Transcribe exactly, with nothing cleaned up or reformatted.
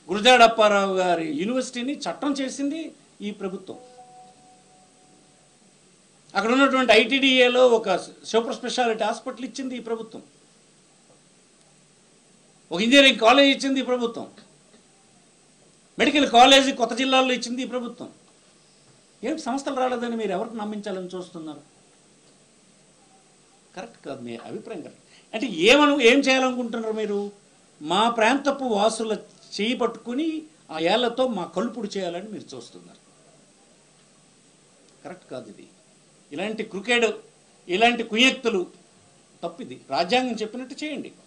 గురజాడ అప్పారావు గారి యూనివర్సిటీని చట్టం చేసింది ఈ ప్రభుత్వం. అక్కడ ఉన్నటువంటి ఐటీడీఏలో ఒక సూపర్ స్పెషాలిటీ హాస్పిటల్ ఇచ్చింది ఈ ప్రభుత్వం. ఒక ఇంజనీరింగ్ కాలేజ్ ఇచ్చింది ఈ ప్రభుత్వం. మెడికల్ కాలేజీ కొత్త జిల్లాల్లో ఇచ్చింది ఈ ప్రభుత్వం. ఏం సంస్థలు రాలేదని మీరు ఎవరికి నమ్మించాలని చూస్తున్నారు? కరెక్ట్ కాదు మీ అభిప్రాయం. కరెక్ట్ అంటే ఏమను ఏం చేయాలనుకుంటున్నారు మీరు? మా ప్రాంతపు వాసుల చేయి పట్టుకుని ఆ ఏళ్లతో మా కలుపుడు చేయాలని మీరు చూస్తున్నారు. కరెక్ట్ కాదు ఇది. ఇలాంటి క్రికెట్ ఇలాంటి కుయక్తులు తప్పిది. రాజ్యాంగం చెప్పినట్టు చేయండి.